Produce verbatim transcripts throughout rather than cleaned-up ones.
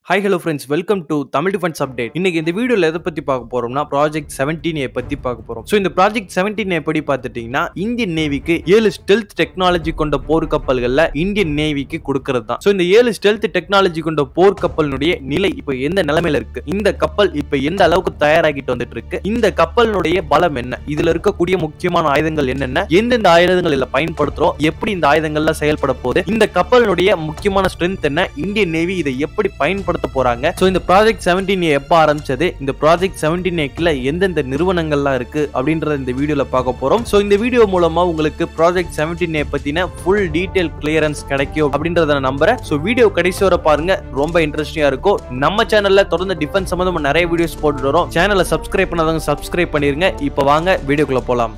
Hi hello friends, welcome to Tamil Defense Update. இன்னைக்கு இந்த வீடியோல எதை பத்தி பார்க்க போறோம்னா ப்ராஜெக்ட் செவன்டீன் ஏ பத்தி பார்க்க போறோம். சோ இந்த ப்ராஜெக்ட் செவன்டீன் ஏ படி பார்த்துட்டீங்கன்னா இந்தியன் நேவிக்கு ஏழு ஸ்டெல்த் டெக்னாலஜி கொண்ட போர் கப்பல்கள்ல இந்தியன் நேவிக்கு கொடுக்கிறது தான். சோ இந்த ஏழு ஸ்டெல்த் டெக்னாலஜி கொண்ட போர் கப்பலினுடைய நிலை இப்போ எந்த நிலைமையில இருக்கு, இந்த கப்பல் இப்போ எந்த அளவுக்கு தயாராகிட்டு வந்துட்டு இருக்கு, இந்த கப்பலினுடைய பலம் என்ன, இதுல இருக்கக்கூடிய முக்கியமான ஆயுதங்கள் என்னென்ன, எந்தெந்த ஆயுதங்கள் இதுல பயன்படுத்துறோம், எப்படி இந்த ஆயுதங்கள்ல செயல்பட போகுது, இந்த கப்பலினுடைய முக்கியமான ஸ்ட்ரென்த் என்ன, இந்தியன் நேவி இதை எப்படி பயன்படுத்த போறாங்க. சோ இந்த ப்ராஜெக்ட் செவன்டீன் ஏ எப்ப ஆரம்பிச்சது, இந்த ப்ராஜெக்ட் செவன்டீன் ஏக்குள்ள எந்தெந்த நிறுவனங்கள்லாம் இருக்கு அப்படின்றத இந்த வீடியோல பார்க்க போறோம். சோ இந்த வீடியோ மூலமா உங்களுக்கு ப்ராஜெக்ட் செவன்டீன் ஏ பத்தின ஃபுல் டீடைல் கிளியரன்ஸ் கிடைக்கும் அப்படின்றத நான் நம்புறேன். சோ வீடியோ கடைசி வரை பாருங்க, ரொம்ப இன்ட்ரெஸ்டிங்கா இருக்கும். நம்ம சேனல்ல தொடர்ந்து டிஃபென்ஸ் சம்பந்தமா நிறைய வீடியோஸ் போட்டு வரோம். சேனலை சப்ஸ்கிரைப் பண்ணாதவங்க சப்ஸ்கிரைப் பண்ணிருங்க. இப்போ வாங்க வீடியோக்குள்ள போலாம்.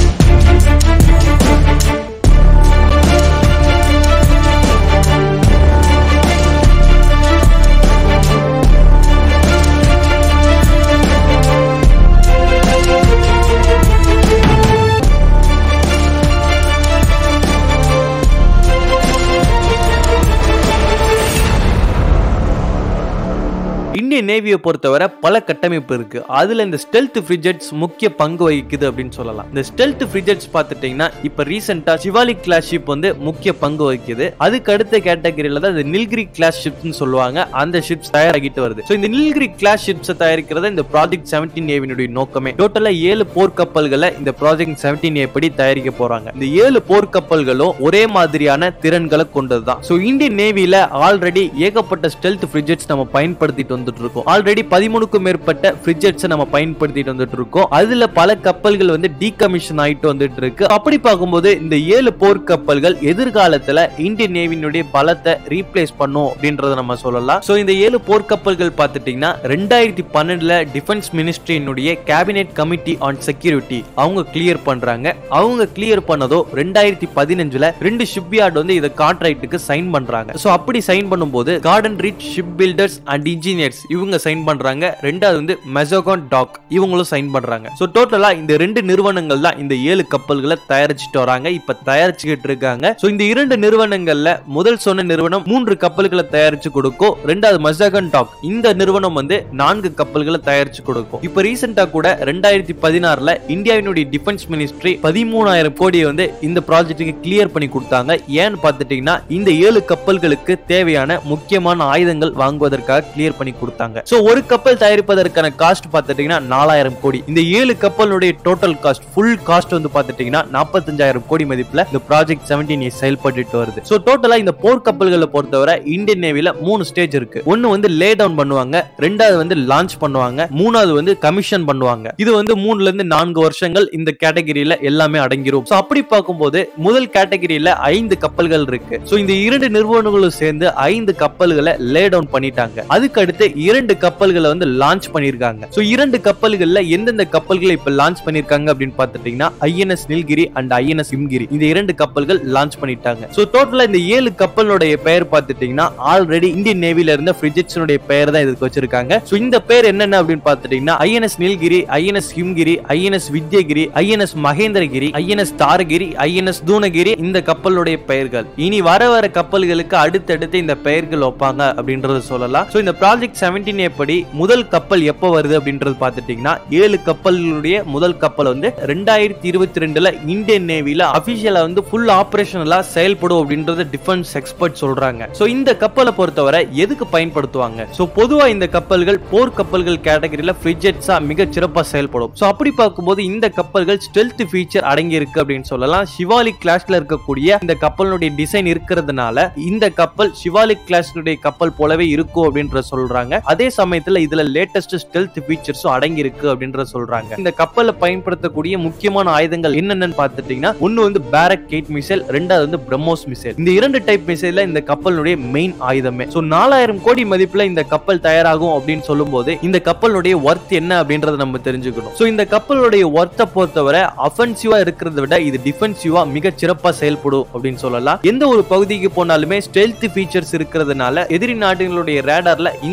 இந்தியன் நேவியை பொறுத்தவரை பல கட்டமைப்பு இருக்கு. அதுல இந்த ஸ்டெல்த் ஃப்ரிகேட்ஸ் முக்கிய பங்கு வகிக்குது அப்படின்னு சொல்லலாம். இந்த ஸ்டெல்த் ஃப்ரிகேட்ஸ் பார்த்துட்டீங்கன்னா இப்ப ரீசெண்டா சிவாலிக் கிளாஸ் ஷிப் வந்து முக்கிய பங்கு வகிக்குது. அதுக்கு அடுத்த கேட்டகரியில தான் இந்த நில்கிரி கிளாஸ் ஷிப்ஸ் சொல்லுவாங்க, அந்த ஷிப்ஸ் தயாராகிட்டு வருது. சோ இந்த நில்கிரி கிளாஸ் ஷிப்ஸ் தயாரிக்கிறது இந்த ப்ராஜெக்ட் செவன்டீன் ஏவினுடைய நோக்கமே. டோட்டலா ஏழு போர்க்கப்பல்களை இந்த ப்ராஜெக்ட் செவன்டீன் ஏ படி தயாரிக்க போறாங்க. இந்த ஏழு போர்க்கப்பல்களும் ஒரே மாதிரியான திறன்களை கொண்டதுதான். சோ இந்தியன் நேவியில ஆல்ரெடி ஏகப்பட்ட ஸ்டெல்த் ஃப்ரிகேட்ஸ் நம்ம பயன்படுத்திட்டு வந்துட்டு இருக்கோம். ஆல்ரெடி பதிமூணுக்கும் மேற்பட்ட ஃப்ரிகேட்ஸ் நம்ம பயன்படுத்திட்டு வந்துட்டு இருக்கோம். அதுல பல கப்பல்கள் வந்து டீகமிஷன் ஆயிட்டு வந்துட்டு இருக்கு. அப்படி பார்க்கும்போது இந்த ஏழு போர் கப்பல்கள் எதிர்காலத்துல இந்தியன் நேவியினுடைய பலத்தை ரீப்ளேஸ் பண்ணும் அப்படின்றத நம்ம சொல்லலாம். சோ இந்த ஏழு போர் கப்பல்கள் பார்த்துட்டீங்கன்னா ரெண்டாயிரத்தி பன்னெண்டுல டிஃபென்ஸ் மினிஸ்ட்ரியினுடைய கேபினெட் கமிட்டி ஆன் செக்யூரிட்டி அவங்க கிளியர் பண்றாங்க. அவங்க கிளியர் பண்ணதோ ரெண்டாயிரத்தி பதினஞ்சுல ரெண்டு ஷிப்யார்ட் வந்து இத கான்ட்ராக்ட்டுக்கு சைன் பண்றாங்க. சோ அப்படி சைன் பண்ணும்போது Garden Reach ship builders and engineers இவங்க சைன் பண்றாங்க. ரெண்டாவது வந்து மெசோகான் டாக் இவங்களும் சைன் பண்றாங்க. சோ டோட்டலா இந்த ரெண்டு நிறுவனங்கள் தான் இந்த ஏழு கப்பல்களை தயாரிச்சிட்டு வராங்க, இப்ப தயாரிச்சுக்கிட்டு இருக்காங்க. சோ இந்த இரண்டு நிறுவனங்கள்ல முதல் சொன்ன நிறுவனம் மூன்று கப்பல்களை தயாரிச்சு கொடுக்கும். ரெண்டாவது மெசோகான் டாக் இந்த நிறுவனம் வந்து நான்கு கப்பல்களை தயாரிச்சு கொடுக்கும். இப்ப ரீசெண்டா கூட ரெண்டாயிரத்தி பதினாறுல இந்தியாவினுடைய டிஃபென்ஸ் மினிஸ்ட்ரி பதிமூணாயிரம் கோடியை வந்து இந்த ப்ராஜெக்ட்டுக்கு கிளியர் பண்ணி கொடுத்தாங்க. ஏன்னு பார்த்துட்டீங்கன்னா இந்த ஏழு கப்பல்களுக்கு தேவையான முக்கியமான ஆயுதங்கள் வாங்குவதற்காக கிளியர் பண்ணி கொடுத்தாங்க. சோ ஒரு கப்பல் தயாரிப்பதற்கான காஸ்ட் பார்த்துட்டீங்கன்னா நாலாயிரம் கோடி. இந்த ஏழு கப்பலுடைய டோட்டல் காஸ்ட் ஃபுல் காஸ்ட் வந்து பார்த்துட்டீங்கன்னா நாற்பத்தஞ்சாயிரம் கோடி மதிப்புல இந்த ப்ராஜெக்ட் செவன்டீன் ஏ செயல்பட்டு வருது. சோ டோட்டலா இந்த போர் கப்பல்களை பொறுத்தவரை இந்தியன் நேவில மூணு ஸ்டேஜ் இருக்கு. ஒன்னு வந்து லே டவுன் பண்ணுவாங்க, ரெண்டாவது வந்து லான்ச் பண்ணுவாங்க, மூணாவது வந்து கமிஷன் பண்ணுவாங்க. இது வந்து மூணுல இருந்து நான்கு வருஷங்கள் இந்த கேட்டகரியில எல்லாமே அடங்கிரும். சோ அப்படி பார்க்கும்போது முதல் கேட்டகரியில ஐந்து கப்பல்கள் இருக்கு. சோ இந்த இரண்டு நிறுவனங்களும் சேர்ந்து ஐந்து கப்பல்களை லே டவுன் பண்ணிட்டாங்க. அதுக்கு அடுத்து இரண்டு கப்பல்களை வந்து லான்ச் பண்ணிருக்காங்க. சோ இரண்டு கப்பல்கள்ல எந்தெந்த கப்பல்களை இப்ப லான்ச் பண்ணிருக்காங்க அப்படின்னு பார்த்துட்டீங்கன்னா INS Nilgiri and INS Himgiri இந்த இரண்டு கப்பல்கள் லான்ச் பண்ணிட்டாங்க. சோ டோட்டலா இந்த ஏழு கப்பலுடைய பெயர் பார்த்துட்டீங்கன்னா ஆல்ரெடி இந்தியன் நேவில இருந்த ஃப்ரிகேட்ஸ்னுடைய பெயர் தான் இதுக்கு வச்சிருக்காங்க. சோ இந்த பேர் என்னென்ன அப்படின்னு பார்த்துட்டீங்கன்னா INS Nilgiri, INS Himgiri, INS Vindhyagiri, INS Mahendragiri, INS Taragiri, INS Dunagiri இந்த கப்பலுடைய பெயர்கள். இனி வர வர கப்பல்களுக்கு அடுத்தடுத்து இந்த பெயர்கள் வைப்பாங்க அப்படின்றத சொல்லலாம். சோ இந்த ப்ராஜெக்ட் செவன்டீன் ஏ படி முதல் கப்பல் எப்ப வருது அப்படின்றது பார்த்துட்டீங்கன்னா ஏழு கப்பல்களுடைய முதல் கப்பல் வந்து ரெண்டாயிரத்தி இருபத்தி ரெண்டுல இந்தியன் நேவில அபிஷியலா வந்து ஃபுல் ஆபரேஷனலா செயல்படும் அப்படின்றது டிஃபென்ஸ் எக்ஸ்பர்ட் சொல்றாங்க. சோ இந்த கப்பலை பொறுத்தவரை எதுக்கு பயன்படுத்துவாங்க? சோ பொதுவா இந்த கப்பல்கள் போர் கப்பல்கள் கேட்டகரியில ஃப்ரிகேட்ஸா மிக சிறப்பா செயல்படும். சோ அப்படி பார்க்கும்போது இந்த கப்பல்கள் ஸ்டெல்த் ஃபீச்சர் அடங்கி இருக்கு அப்படின்னு சொல்லலாம். சிவாலிக் கிளாஸ்ல இருக்கக்கூடிய இந்த கப்பலுடைய டிசைன் இருக்கிறதுனால இந்த கப்பல் சிவாலிக் கிளாஸ்னுடைய கப்பல் போலவே இருக்கும் அப்படின்ற சொல்றாங்க. அதே சமயத்துல இதுல லேட்டஸ்ட் ஸ்டெல்த் ஃபீச்சர்ஸும் அடங்கி இருக்கு அப்படின்ற சொல்றாங்க. இந்த கப்பல்ல பயன்படுத்தக்கூடிய முக்கியமான ஆயுதங்கள் என்னென்னு பார்த்துட்டீங்கன்னா ஒன்னு வந்து பேரக் எயிட் மிசைல், ரெண்டாவது வந்து பிரம்மோஸ் மிசைல். இந்த இரண்டு டைப் மிசைல்ல இந்த கப்பலுடைய மெயின் ஆயுதமே. சோ நாலாயிரம் கோடி மதிப்புல இந்த கப்பல் தயாராகும் அப்படின்னு சொல்லும்போது இந்த கப்பலுடைய வொர்த் என்ன அப்படின்றத நம்ம தெரிஞ்சுக்கணும். சோ இந்த கப்பலுடைய வொர்த்தை பொறுத்தவரை அஃபென்சிவா இருக்கிறத விட இது டிஃபென்சிவா மிக சிறப்பா செயல்படும் அப்படின்னு சொல்லலாம். எந்த ஒரு பகுதிக்கு போனாலுமே ஸ்டெல்த் ஃபீச்சர்ஸ் இருக்கிறதுனால எதிரி நாடுகளுடைய ரேடார்ல இந்த கப்பல்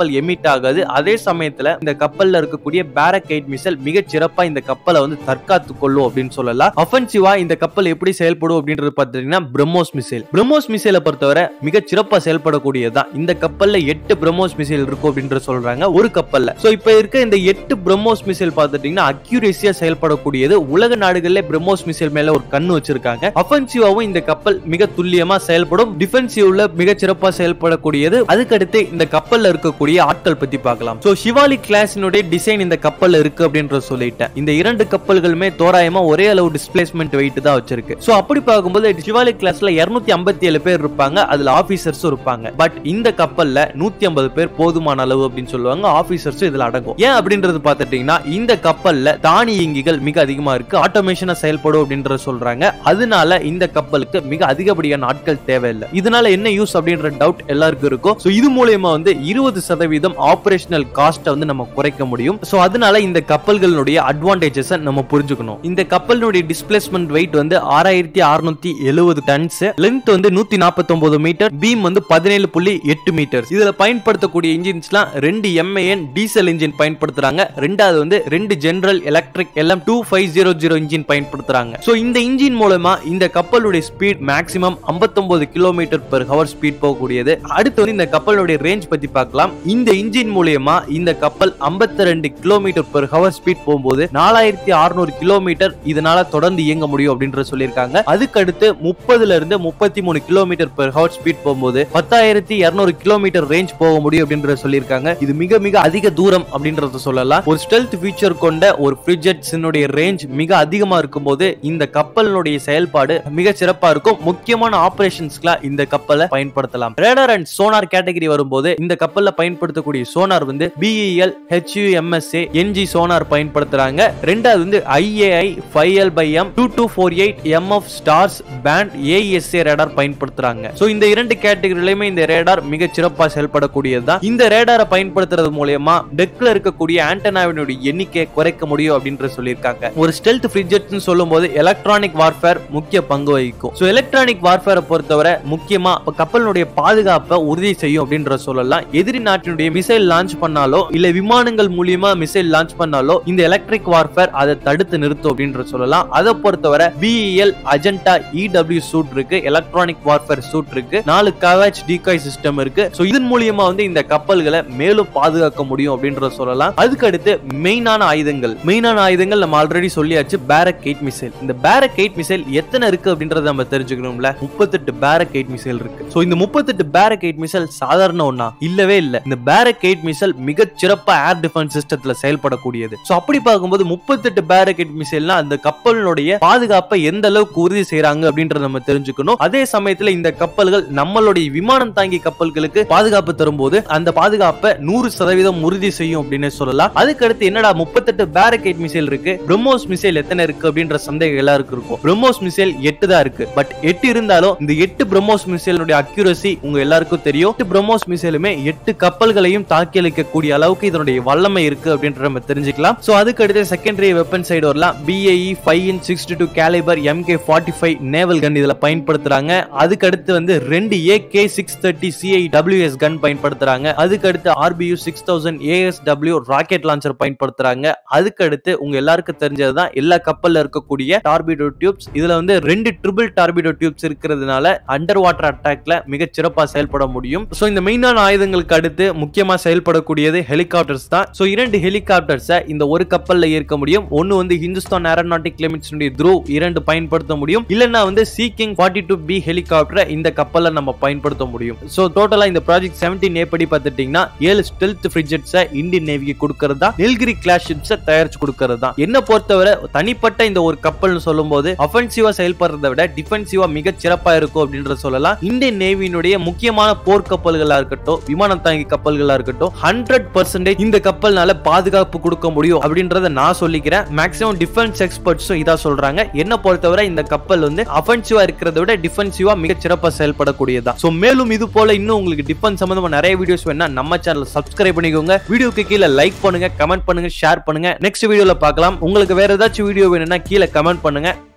கப்பல் எமிட் ஆகாது. அதே சமயத்துல இந்த கப்பல்ல இருக்கக்கூடிய பாரக்கைட் மிசைல் மிக சிறப்பா இந்த கப்பலை வந்து தற்காத்து கொள்ளும் அப்படின்னு சொல்லலாம். அஃபென்சிவா இந்த கப்பல் எப்படி செயல்படும் அப்படின்றது பாத்தீங்கன்னா பிரம்மோஸ் மிசைல். பிரம்மோஸ் மிசைலை பொறுத்தவரை மிக சிறப்பா செயல்படக்கூடியதுதான். இந்த கப்பல்ல எட்டு பிரம்மோஸ் மிசைல் இருக்கும் அப்படின்னு சொல்றாங்க ஒரு கப்பல்ல. சோ இப்ப இருக்க இந்த எட்டு பிரம்மோஸ் மிசைல் பாத்துட்டீங்கன்னா அக்யூரேசியா செயல்படக்கூடியது. உலக நாடுகள்ல பிரம்மோஸ் மிசைல் மேல ஒரு கண்ணு வச்சிருக்காங்க. அஃபென்சிவாவும் இந்த கப்பல் மிக துல்லியமா செயல்படும். டிஃபென்சிவ்ல மிக சிறப்பா செயல்படக்கூடியது. அதுக்கடுத்து இந்த கப்பல்ல இருக்கக்கூடிய ஆட்கள் பத்தி பார்க்கலாம். சோ ஷிவாலி கிளாஸினுடைய டிசைன் இந்த கப்பல்ல இருக்கு அப்படின்ற சொல்லிட்டேன். இந்த இரண்டு கப்பல்களுமே தோராயமா ஒரே அளவு டிஸ்பிளேஸ்மெண்ட் வெயிட் தான் வச்சிருக்கு. சோ அப்படி பார்க்கும்போது ஷிவாலி கிளாஸ்ல இருநூத்தி ஐம்பத்தி ஏழு பேர் இருப்பாங்க. அதுல ஆபீசர்ஸும் இருப்பாங்க. பட் இந்த கப்பல்ல நூத்தி ஐம்பது பேர் போதுமான அளவு அப்படின்னு சொல்லுவாங்க. ஆபீசர்ஸும் இதுல அடங்கும். ஏன் அப்படின்றது பார்த்துட்டீங்கன்னா இந்த கப்பல்ல தானியங்கிகள் மிக அதிகமா இருக்கு. ஆட்டோமேஷனா செயல்படும் அப்படின்ற சொல்றாங்க. அதனால இந்த கப்பலுக்கு மிக அதிகப்படியான ஆட்கள் தேவையில்லை. இதனால என்ன யூஸ் அப்படின்ற டவுட் எல்லாருக்கும் இருக்கும். சோ இது மூலமா வந்து இருபது சதவீதம் ஆபரேஷனல் காஸ்ட் வந்து நம்ம குறைக்க முடியும். சோ அதனால இந்த கப்பல்களுடைய அட்வான்டேஜஸ் நம்ம புரிஞ்சுக்கணும். இந்த கப்பலினுடைய டிஸ்பிளேஸ்மெண்ட் வெயிட் வந்து ஆறாயிரத்தி அறுநூத்தி எழுபது டன்ஸ், லென்த் வந்து நூத்தி நாற்பத்தி ஒன்பது மீட்டர், பீம் வந்து பதினேழு புள்ளி எட்டு மீட்டர். இதுல பயன்படுத்தக்கூடிய இன்ஜின்ஸ்லாம் ரெண்டு எம்ஏஎன் டீசல் இன்ஜின் பயன்படுத்துறாங்க. ரெண்டாவது வந்து ரெண்டு General Electric LM two five zero zero engine பயன்படுத்துறாங்க. சோ இந்த இன்ஜின் மூலமா இந்த கப்பலுடைய ஸ்பீட் மேக்ஸிமம் ஐம்பத்தி ஒன்பது கிலோமீட்டர் பெர் ஹவர் ஸ்பீட் போகக்கூடியது. அடுத்து வந்து இந்த கப்பலுடைய ரேஞ்ச் பத்தி பார்க்கலாம். இந்த இன்ஜின் மூலமா இந்த கப்பல் ஐம்பத்தி ரெண்டு கிலோமீட்டர் பெர் ஹவர் ஸ்பீட் போகும்போது நாலாயிரத்தி அறுநூறு கிலோமீட்டர் இதனால தொடர்ந்து இயங்க முடியும் அப்படின்ற சொல்லியிருக்காங்க. அதுக்கு அடுத்து முப்பதுல இருந்து முப்பத்தி மூணு கிலோமீட்டர் பெர் ஹவர் ஸ்பீட் போகும்போது பத்தாயிரத்தி இருநூறு கிலோமீட்டர் ரேஞ்ச் போக முடியும் அப்படின்ற சொல்லியிருக்காங்க. இது மிக மிக அதிக தூரம் அப்படின்றத சொல்லலாம். ஒரு ஸ்டெல்த் ஃபீச்சர் கொண்ட ஒரு ஃப்ரிஜெட்ஸினுடைய ரேஞ்ச் மிக அதிகமா இருக்கும்போது இந்த கப்பலினுடைய செயல்பாடு மிக சிறப்பா இருக்கும். முக்கியமான ஆபரேஷன்ஸ்க்கு இந்த கப்பலை பயன்படுத்தலாம். ரேடார் அண்ட் சோனார் கேட்டகரி வரும்போது இந்த கப்பல்ல பயன்படுத்தக்கூடிய சோனார் வந்து B E L H U M S A N G sonar பயன்படுத்துறாங்க. ரெண்டாவது வந்து I A I five L by M two two four eight M F stars band A E S A radar பயன்படுத்துறாங்க. So இந்த இரண்டு கேட்டகரியிலுமே இந்த radar மிக சிறப்பா செயல்படக்கூடியதுதான். இந்த ரேடாரை பயன்படுத்துறது மூலமா டெக்ல இருக்கக்கூடிய ஆண்டனாவினுடைய எண்ணிக்கை குறைக்க முடியும் அப்படின்ற சொல்லியிருக்காங்க. ஒரு ஸ்டெல்த் ஃப்ரிஜெட்னு சொல்லும்போது எலக்ட்ரானிக் வார்ஃபேர் முக்கிய பங்கு வகிக்கும். சோ எலக்ட்ரானிக் வார்ஃபேரை பொறுத்தவரை முக்கியமா கப்பலினுடைய பாதுகாப்பை உறுதி செய்யும் அப்படின்ற சொல்லலாம். எதிரி நாட்டினுடைய மிசைல் லான்ச் பண்ணாலோ இல்ல விமானங்கள் மூலியமா மிசைல் லான்ச் பண்ணாலோ இந்த எலக்ட்ரிக் வார்ஃபேர் அதை தடுத்து நிறுத்தும் அப்படின்ற சொல்லலாம். அதை பொறுத்தவரை B E L Ajanta E W suite இருக்கு, எலக்ட்ரானிக் வார்ஃபேர் சூட் இருக்கு, நாலு கவாச் டிகாய் சிஸ்டம் இருக்கு. சோ இதன் மூலியமா வந்து இந்த கப்பல்களை மேலும் பாதுகாக்க முடியும் அப்படின்ற சொல்லலாம். அதுக்கு அடுத்து மெயினான ஆயுதங்கள் மெயினான ஆயுதங்கள் நம்ம ஆல்ரெடி சொல்லியாச்சு. Barak eight missile. இந்த பாரக்கைட் மிசைல் எத்தனை இருக்கு அப்படின்றத நம்ம தெரிஞ்சுக்கணும்ல. முப்பத்தெட்டு பாரக்கைட் மிசைல் இருக்கு. சோ இந்த முப்பத்தெட்டு பாரக்கைட் மிசைல் சாதாரண ஒண்ணா இல்லவே இல்ல. இந்த பாரக்கைட் மிசைல் மிக சிறப்பா ஏர் டிஃபென்ஸ் சிஸ்டத்துல செயல்படக்கூடியது. சோ அப்படி பார்க்கும்போது முப்பத்தெட்டு பாரக்கைட் மிசைல்னா அந்த கப்பலினுடைய பாதுகாப்பை எந்த அளவுக்கு உறுதி செய்யறாங்க அப்படின்றத நம்ம தெரிஞ்சுக்கணும். அதே சமயத்துல இந்த கப்பல்கள் நம்மளுடைய விமானம் தாங்கி கப்பல்களுக்கு பாதுகாப்பு தரும்போது அந்த பாதுகாப்பை நூறு சதவீதம் உறுதி செய்யும் அப்படின்னு சொல்லலாம். அதுக்கு அடுத்து என்னடா முப்பத்தெட்டு பாரக்கைட் மிசைல் இருக்கு, பிரம்மோஸ் மிசைல் எத்தனை இருக்கு அப்படின்ற சந்தேகம் எல்லாருக்கும் இருக்கும். பிரம்மோஸ் மிசைல் எட்டு தான் இருக்கு. பட் எட்டு இருந்தாலும் இந்த எட்டு பிரம்மோஸ் மிசைலுடைய அக்யூரசி உங்க எல்லாருக்கும் தெரியும். எட்டு பிரம்மோஸ் மிசைலுமே எட்டு கப்பல்களையும் தாக்கி அளிக்கக்கூடிய அளவுக்கு இதனுடைய வல்லமை இருக்கு அப்படின்ற நம்ம தெரிஞ்சுக்கலாம். சோ அதுக்கு அடுத்து செகண்டரி வெப்பன் சைடு வரலாம். B A E five inch sixty-two caliber M K forty-five naval gun இதுல பயன்படுத்துறாங்க. அதுக்கு அடுத்து வந்து ரெண்டு A K six thirty C I W S கன் பயன்படுத்துறாங்க. அதுக்கு அடுத்து R B U six thousand A S W rocket launcher பயன்படுத்துறாங்க. அதுக்கு அடுத்து உங்க எல்லாருக்கும் தெரிஞ்சதுதான் எல்லா கப்பல்ல இருக்கக்கூடிய டார்பிடோ டியூப்ஸ். இதுல வந்து ரெண்டு ட்ரிபிள் டார்பிடோ டியூப்ஸ் இருக்கிறதுனால அண்டர் வாட்டர் அட்டாக்ல மிக சிறப்பா செயல்பட முடியும். சோ இந்த மெயினான ஆயுதங்களுக்கு அடுத்து முக்கியமா செயல்படக்கூடியது ஹெலிகாப்டர்ஸ் தான். சோ இரண்டு ஹெலிகாப்டர்ஸை இந்த ஒரு கப்பல்ல ஏற்க முடியும். ஒன்னு வந்து ஹிந்துஸ்தான் ஏரோநாட்டிக் லிமிட்ஸ் த்ரூ இரண்டு பயன்படுத்த முடியும். இல்லன்னா வந்து Sea King forty-two B ஹெலிகாப்டரை இந்த கப்பல்ல நம்ம பயன்படுத்த முடியும். சோ டோட்டலா இந்த ப்ராஜெக்ட் செவன்டீன் ஏ படி பார்த்துட்டீங்கன்னா ஏழு ஸ்டெல்த் ஃப்ரிஜெட்ஸை இந்தியன் நேவிக்கு கொடுக்கறதா, நெல்கிரி கிளாஸ் ஷிப்ஸை தயாரிச்சு கொடுக்கறதா. என்ன பொறுத்தவரை தனிப்பட்ட இந்த ஒரு கப்பல்னு சொல்லும்போது அஃபென்சிவா செயல்படுறதை விட டிஃபென்சிவா மிக சிறப்பா இருக்கும் அப்படின்ற சொல்லலாம். இந்தியன் நேவியினுடைய முக்கியமான போர் கப்பல்களா இருக்கட்டும், விமானம் தாங்கி கப்பல்களா இருக்கட்டும், ஹண்ட்ரட் பர்சன்டேஜ் இந்த கப்பல்னால பாதுகாப்பு கொடுக்க முடியும் அப்படின்றத நான் சொல்லிக்கிறேன். மேக்ஸிமம் டிஃபென்ஸ் எக்ஸ்பர்ட்ஸும் இதா சொல்றாங்க. என்ன பொறுத்தவரை இந்த கப்பல் வந்து அஃபென்சிவா இருக்கிறத விட டிஃபென்சிவா மிக சிறப்பா செயல்படக்கூடியதா. சோ மேலும் இது போல இன்னும் உங்களுக்கு டிஃபென்ஸ் சம்பந்தமா நிறைய வீடியோஸ் வேணா நம்ம சேனலை சப்ஸ்கிரைப் பண்ணிக்கோங்க. வீடியோக்கு கீழே லைக் பண்ணுங்க, கமெண்ட் பண்ணுங்க, ஷேர் பண்ணுங்க. நெக்ஸ்ட் வீடியோல பார்க்கலாம். உங்களுக்கு வேற ஏதாச்சும் வீடியோ வேணும்னா கீழே கமெண்ட் பண்ணுங்க.